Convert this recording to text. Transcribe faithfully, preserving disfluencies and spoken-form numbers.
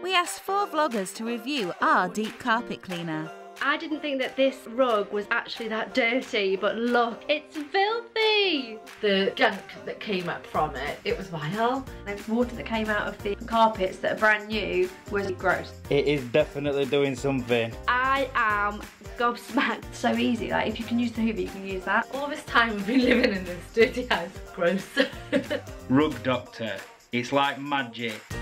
We asked four vloggers to review our deep carpet cleaner. I didn't think that this rug was actually that dirty, but look, it's filthy! The gunk that came up from it, it was vile. The water that came out of the carpets that are brand new was gross. It is definitely doing something. I am gobsmacked. So easy, like if you can use the Hoover, you can use that. All this time we've been living in this dirty house, gross. Rug doctor, it's like magic.